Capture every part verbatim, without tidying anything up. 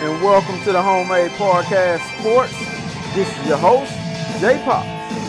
and welcome to the Homemade Podcast Sports. This is your host, Jay Pops.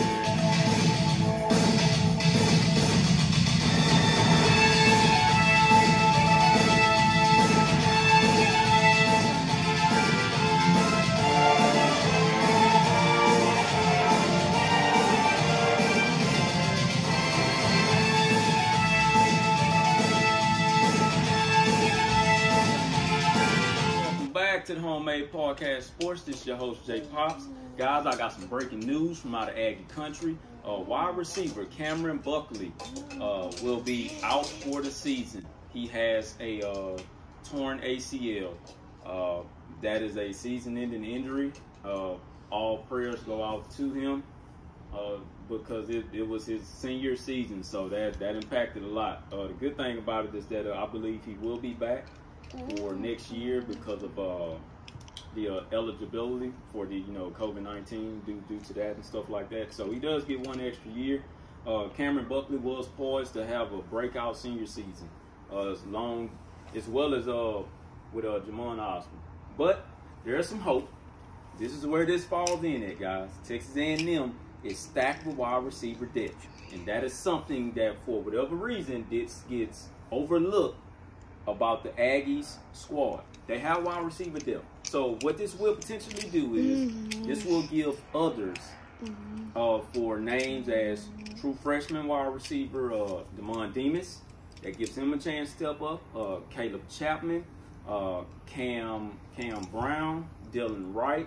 To the Homemade Podcast Sports. This is your host, Jay Pops. Guys, I got some breaking news from out of Aggie country. Uh, wide receiver Cameron Buckley uh, will be out for the season. He has a uh, torn A C L. Uh, that is a season-ending injury. Uh, all prayers go out to him uh, because it, it was his senior season, so that, that impacted a lot. Uh, the good thing about it is that uh, I believe he will be back for next year because of uh, the uh, eligibility for the you know COVID nineteen due due to that and stuff like that. So he does get one extra year. Uh, Cameron Buckley was poised to have a breakout senior season, uh, as long as well as uh with uh Jamon Osborne. But there is some hope. This is where this falls in at, guys. Texas A and M is stacked with wide receiver depth, and that is something that for whatever reason this gets overlooked about the Aggies squad. They have wide receiver depth. So what this will potentially do is mm-hmm. this will give others mm-hmm. uh, for names as true freshman wide receiver uh, Demond Demas. That gives him a chance to step up. Uh, Caleb Chapman, uh, Cam Cam Brown, Dylan Wright,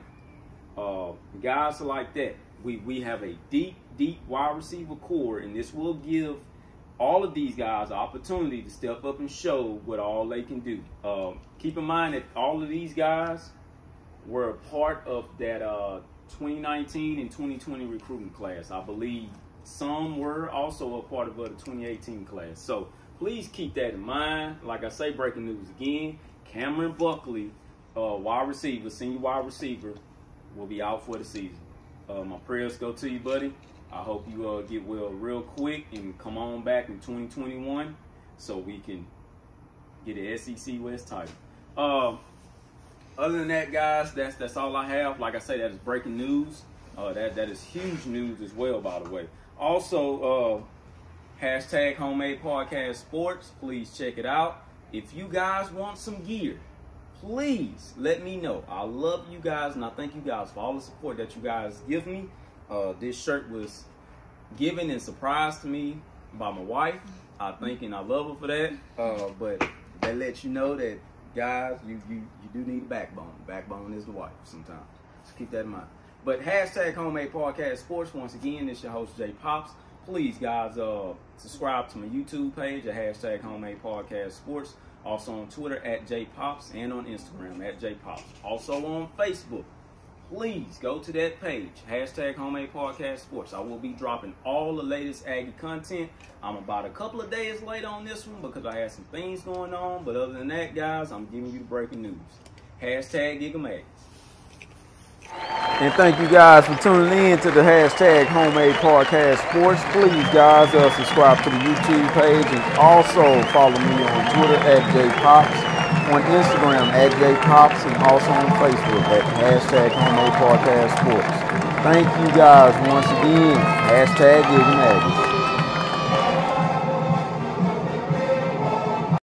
uh, guys like that. We we have a deep deep wide receiver core, and this will give all of these guys an opportunity to step up and show what all they can do. Uh, keep in mind that all of these guys were a part of that uh, twenty nineteen and twenty twenty recruiting class. I believe some were also a part of uh, the twenty eighteen class. So please keep that in mind. Like I say, breaking news again, Cameron Buckley, uh, wide receiver, senior wide receiver, will be out for the season. Uh, my prayers go to you, buddy. I hope you uh, get well real quick and come on back in twenty twenty-one so we can get an S E C West title. Uh, other than that, guys, that's that's all I have. Like I say, that is breaking news. Uh, that that is huge news as well, by the way. Also, uh, hashtag Homemade Podcast Sports. Please check it out. If you guys want some gear, please let me know. I love you guys, and I thank you guys for all the support that you guys give me. Uh, this shirt was given and surprised to me by my wife. I think and I love her for that. Uh, but that lets you know that, guys, you, you, you do need a backbone. Backbone is the wife sometimes. So keep that in mind. But hashtag Homemade Podcast Sports. Once again, this is your host, Jay Pops. Please, guys, uh, subscribe to my YouTube page at hashtag Homemade Podcast Sports. Also on Twitter at Jay Pops and on Instagram at Jay Pops. Also on Facebook. Please go to that page, hashtag Homemade Podcast Sports. I will be dropping all the latest Aggie content. I'm about a couple of days late on this one because I had some things going on. But other than that, guys, I'm giving you the breaking news. Hashtag Gigamag. And thank you guys for tuning in to the hashtag Homemade Podcast Sports. Please, guys, uh, subscribe to the YouTube page and also follow me on Twitter at Jay Pops, on Instagram at Jay Pops, and also on Facebook at hashtag Homemade Podcast Sports. Thank you guys once again. Hashtag Gigamag.